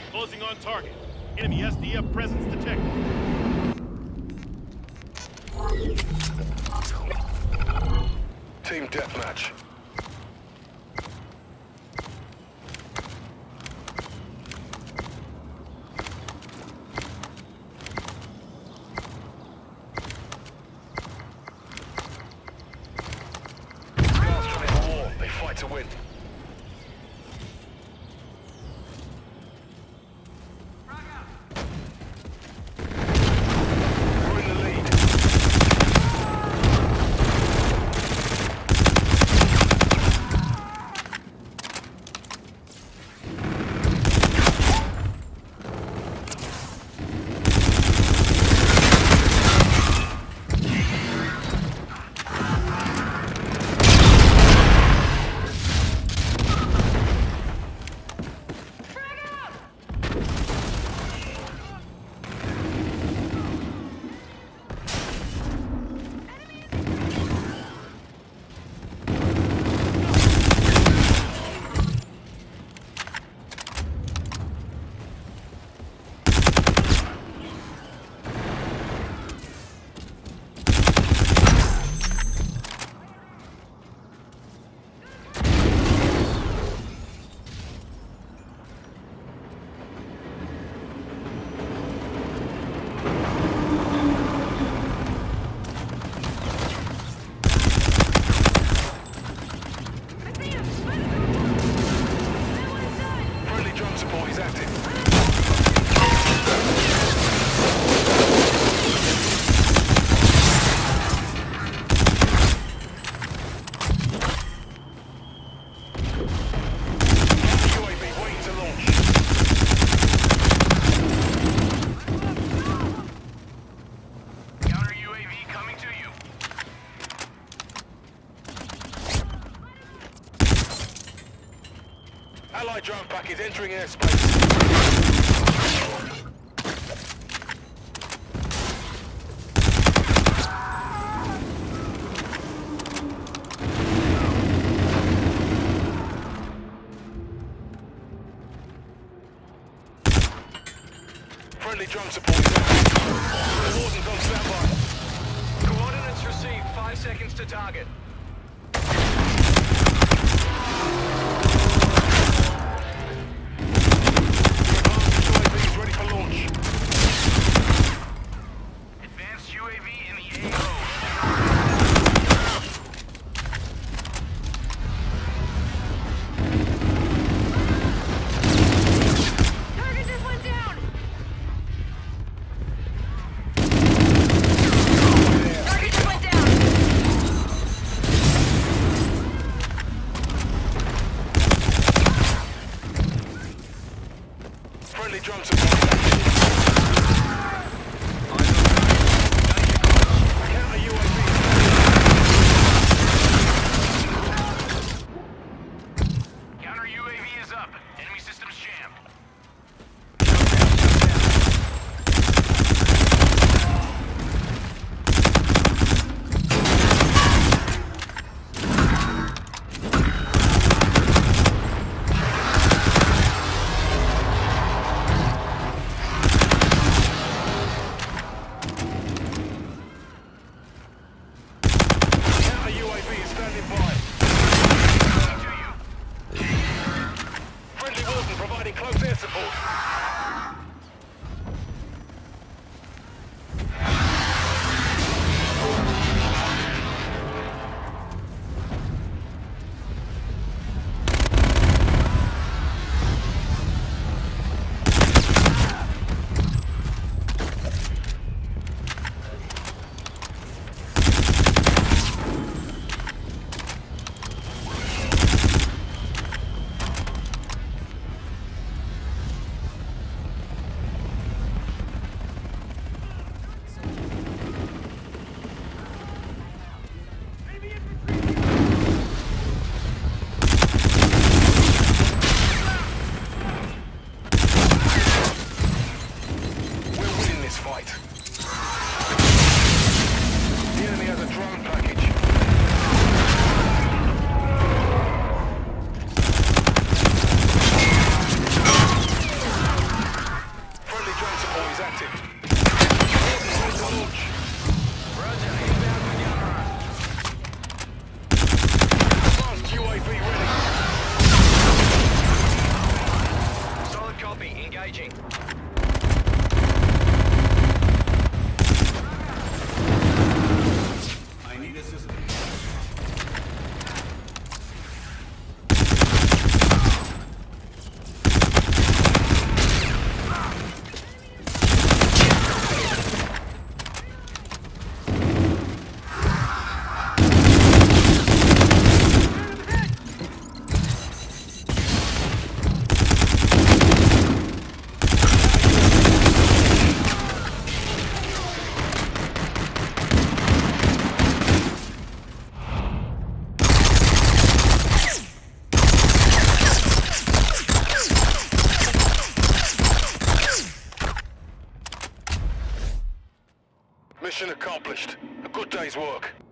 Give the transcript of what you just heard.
Closing on target. Enemy SDF presence detected. Team deathmatch. Scars trying for war. They fight to win. We're in the lead. Friendly drone support is active. UAV waiting to launch. Counter UAV coming to you. Allied drone pack is entering airspace. Friendly drone support is active. Warden's on standby. Coordinates received. 5 seconds to target. UAV is ready for launch. Advanced UAV in the AO. Target just went down! Target just went down! Friendly drone support is active. Counter UAV. Counter UAV is up. Enemy systems jammed. Counter UAV is standing by. Coming to you. Friendly Warden providing close air support. Mission accomplished. A good day's work.